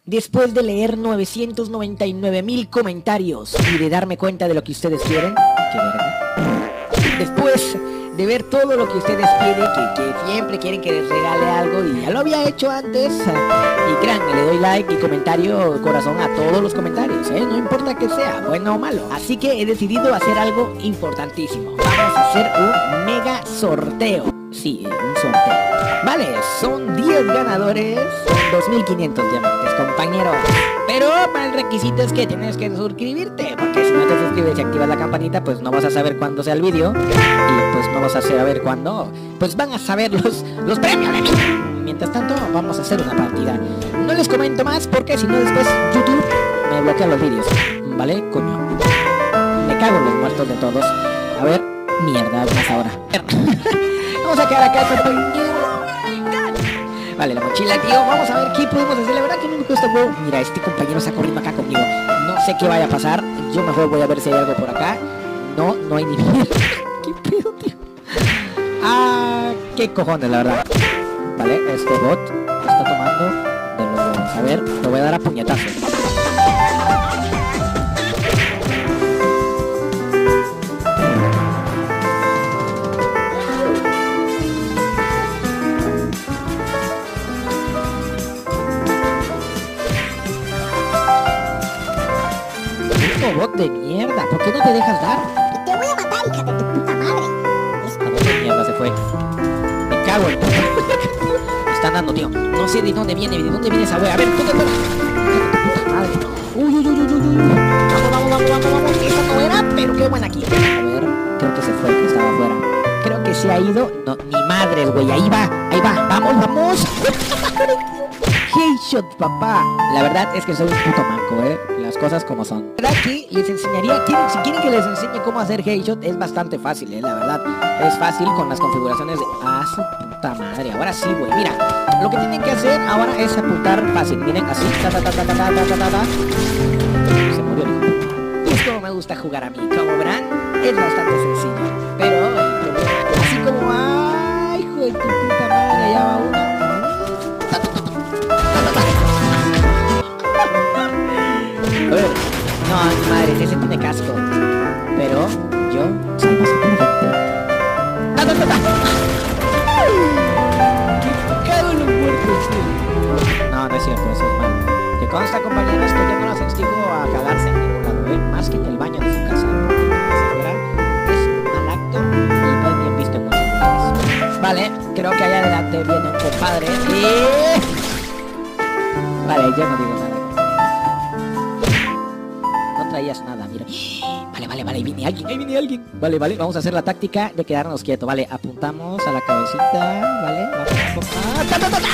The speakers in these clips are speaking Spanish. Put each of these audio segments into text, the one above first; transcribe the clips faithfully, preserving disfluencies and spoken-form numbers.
Después de leer novecientos noventa y nueve mil comentarios y de darme cuenta de lo que ustedes quieren, qué verga. Después de ver todo lo que ustedes quieren, que, que siempre quieren que les regale algo y ya lo había hecho antes, y créanme, le doy like y comentario, corazón a todos los comentarios, ¿eh? No importa que sea, bueno o malo. Así que he decidido hacer algo importantísimo. Vamos a hacer un mega sorteo. Sí, un sorteo. Vale, son diez ganadores, dos mil quinientos diamantes, compañeros. Pero para el requisito es que tienes que suscribirte, porque si no te suscribes y activas la campanita, pues no vas a saber cuándo sea el vídeo. Y pues no vas a saber cuándo, pues van a saber los, los premios. Mientras tanto, vamos a hacer una partida. No les comento más, porque si no después YouTube me bloquea los vídeos. ¿Vale? Coño. Me cago en los muertos de todos. A ver, mierda, más ahora. Vamos a quedar acá, compañero. Vale, la mochila, tío. Vamos a ver qué podemos hacer. La verdad que no me cuesta huevo. Mira, este compañero está corriendo acá conmigo. No sé qué vaya a pasar. Yo mejor voy a ver si hay algo por acá. No, no hay ni mierda. ¿Qué pedo, tío? Ah, qué cojones, la verdad. Vale, este bot está tomando de los huevos. A ver, lo voy a dar a puñetazos. Bot de mierda, ¿por qué no te dejas dar? Te voy a matar, hija de tu puta madre. ¿A dónde mierda se fue? Me cago en... Me están dando, tío. No sé de dónde viene, de dónde viene esa wea. A ver, ¿dónde fuera? Puta madre. Uy, uy, uy, uy, uy, uy. Vamos, vamos, vamos, vamos, vamos. Esa no era, pero qué buena aquí. A ver, creo que se fue, que estaba afuera. Creo que se ha ido. No, ni madres, güey. Ahí va, ahí va. Vamos, vamos. Headshot, papá. La verdad es que soy un puto manco, eh. Las cosas como son. La verdad que les enseñaría, quieren, si quieren que les enseñe cómo hacer headshot, es bastante fácil, eh. La verdad, es fácil con las configuraciones de... Ah, su puta madre. Ahora sí, güey. Mira, lo que tienen que hacer ahora es apuntar fácil. Miren, así. Ta, ta, ta, ta, ta, ta, ta, ta, ta. Se murió el hijo. Y es como me gusta jugar a mí. Como verán, es bastante sencillo. Pero, así como... ¡Ay, hijo de tu puta madre! Ya va uno. A ver, no, mi madre, ese tiene casco. Pero yo soy más inteligente. ¡Ta, ta, ta, ta! ¡Qué cago en los muertos, tío! No, no es cierto, eso es malo. Que consta, compañeros, que yo no los instigo a cagarse en ningún lado, ¿eh? Más que en el baño de su casa. Porque es mal acto y no es bien visto en muchos lugares. Vale, creo que allá adelante viene un compadre y... Vale, yo no digo nada. Traías nada, mira. Vale, vale, vale, ahí viene alguien, ahí viene alguien. Vale, vale, vamos a hacer la táctica de quedarnos quietos. Vale, apuntamos a la cabecita. Vale, vamos a poner... ¡Ta, ta, ta, ta!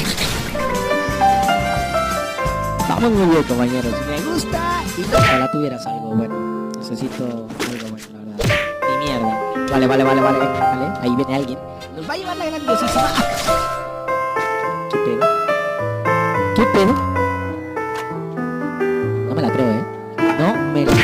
Vamos muy bien, compañeros. Me gusta. Y ojalá tuvieras algo bueno. Necesito algo bueno, la verdad. Ni mierda. Vale, vale, vale, vale, vale. Ahí viene alguien. Nos va a llevar la grandiosísima. ¿Qué pedo? ¿Qué pedo? No me la creo, eh. No me la...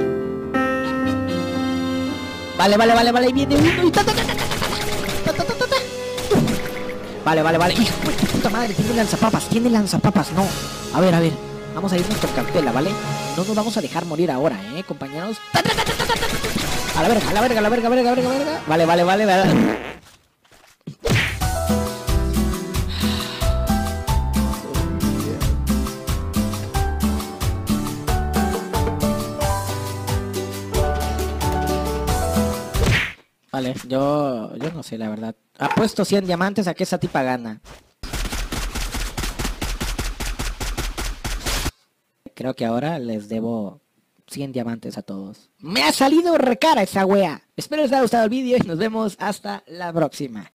Vale, vale, vale, vale, ahí viene uno y... Ta, ta, ta, ta, ta, ta, ta, ta, ta. Vale, vale, vale. Hijo de puta madre, tiene lanzapapas, tiene lanzapapas, no. A ver, a ver, vamos a irnos con cautela, ¿vale? No nos vamos a dejar morir ahora, ¿eh, compañeros? Ta, ta, ta, ta, ta, ta, ta. A la verga, a la verga, a la verga, a la verga, a la verga. Vale, vale, vale, vale. Vale, yo, yo no sé la verdad. Apuesto cien diamantes a que esa tipa gana. Creo que ahora les debo cien diamantes a todos. ¡Me ha salido recara esa wea! Espero les haya gustado el vídeo y nos vemos hasta la próxima.